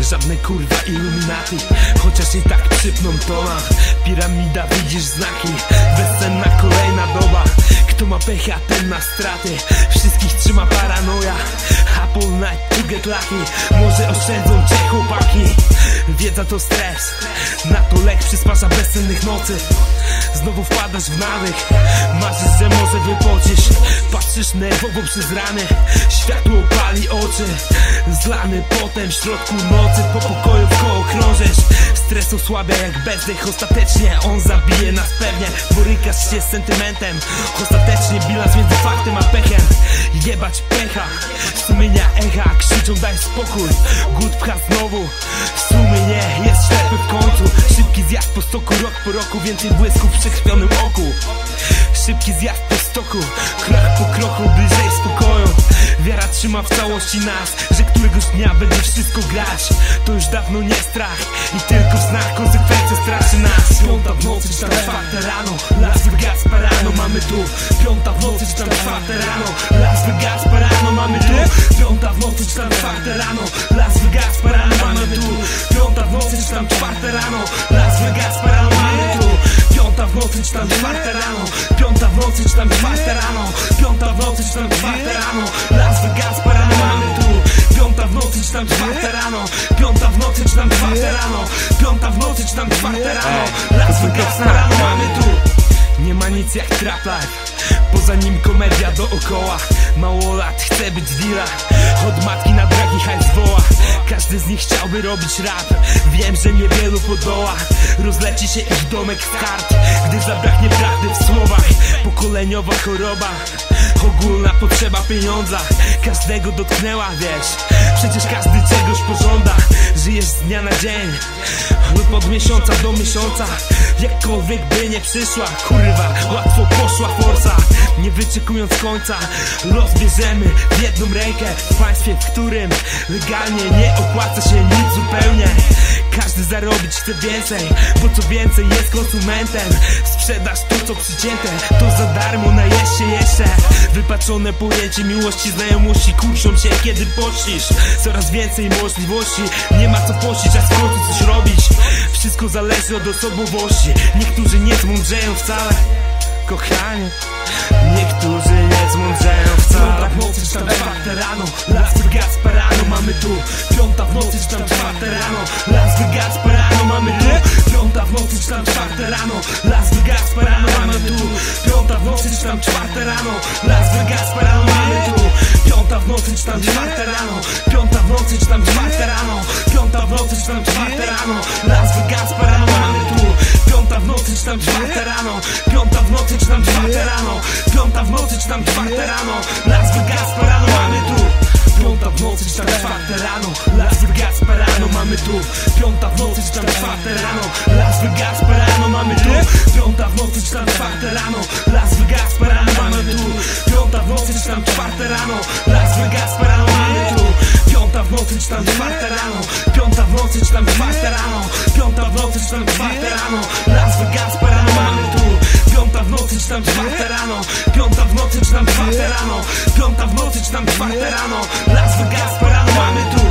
Żadne kurwa iluminaty, chociaż i tak przypną tona. Piramida, widzisz znaki, bezcenna kolejna doba. Kto ma pecha, ten na straty, wszystkich trzyma paranoja. Apple night to get lucky, może oszczędzą cię chłopaki. Wiedza to stres, na to lek przysparza bezcennych nocy. Znowu wpadasz w nawyk, marzysz, że może wypocisz. Patrzysz nerwowo przez rany, światło pali oczy. Zlany potem w środku nocy, po pokoju wkoło krążysz. Stres osłabia jak bezdech, ostatecznie on zabije nas pewnie. Borykasz się z sentymentem, ostatecznie bilans między faktem a pechem. Jebać pecha, sumienia echa krzyczą daj spokój. Głód pcha znowu, sumienie jest ślepy w końcu. Szybki zjazd po stoku, rok po roku, więcej błysku w przekrwionym oku. Szybki zjazd po stoku, krok po kroku, bliżej spokoju. Wiara trzyma w całości nas, że któregoś dnia będzie wszystko grać. To już dawno nie strach i tylko w znach konsekwencja straszy nas. Piąta w nocy czy tam czwarta rano, Las Vegas parano, mamy tu. Piąta w nocy czy tam czwarta rano, Las Vegas parano, mamy tu. Piąta w nocy czy tam czwarta rano, Las Vegas parano, mamy tu. Piąta w nocy czy tam czwarta rano, Las Vegas parano, mamy tu. Piąta w nocy czy tam czwarta rano, piąta w nocy czy tam czwarta rano, piąta w nocy czy tam czwarta rano, Las Vegas parano, mamy tu. Piąta w nocy czy tam czwarta rano, piąta w nocy czy tam czwarta rano, piąta w nocy czy tam czwarta rano, Las Vegas parano, mamy tu. Nie ma nic jak trap life, poza nim komedia dookoła. Mało lat chce być dealer, od matki na dragi hajs woła. Każdy z nich chciałby robić rap, wiem, że niewielu podoła. Rozleci się ich domek z kart, gdy zabraknie prawdy w słowach. Pokoleniowa choroba, ogólna potrzeba pieniądza. Każdego dotknęła, wiesz, przecież każdy czegoś pożąda. Żyjesz z dnia na dzień lub od miesiąca do miesiąca. Jakkolwiek by nie przyszła, kurwa, łatwo poszła forsa. Nie wyczekując końca, los bierzemy w jedną rękę. W państwie, w którym legalnie nie opłaca się nic zupełnie. Każdy zarobić chce więcej, bo co więcej jest konsumentem. Sprzedaż to co przycięte, to za darmo najesz się jeszcze. Wypaczone pojęcie miłości, znajomości kurczą się kiedy pościsz. Coraz więcej możliwości, nie ma co pościć, a w końcu coś robić. Wszystko zależy od osobowości, niektórzy nie zmądrzeją wcale. Kochanie, niektórzy nie zmądrzeją wcale. Piąta w nocy czy tam czwarta rano, Las Vegas parano, mamy tu. Piąta w nocy czy tam czwarta rano, Las Vegas parano, mamy tu. Piąta w nocy czy tam czwarta rano, Las Vegas parano, mamy tu. Piąta w nocy czy tam czwarta rano, Las Vegas parano, mamy tu. Piąta w nocy czy tam czwarta rano, piąta w nocy czy tam czwarta rano, piąta w nocy czy tam czwarta rano, Las Vegas parano, mamy tu. Piąta w nocy czy tam czwarta rano, piąta w nocy czy tam czwarta rano, piąta w nocy czy tam czwarta rano, Las Vegas parano, mamy tu. Piąta w nocy czy tam czwarta rano, Las Vegas parano, mamy tu. Piąta w nocy czy tam czwarta rano, Las Vegas parano, mamy tu. Piąta w nocy czy tam czwarta rano, Las Vegas parano, mamy tu. Piąta w nocy czy tam czwarta rano, Las Vegas parano, mamy tu. Piąta w nocy czy tam czwarta rano, piąta w nocy czy tam czwarta rano, piąta w nocy czy tam czwarta rano, Las Vegas parano, mamy tu. Piąta w nocy czy tam czwarta rano, piąta w nocy czy tam czwarta rano, piąta w nocy czy tam czwarta rano, Las Vegas parano, mamy tu.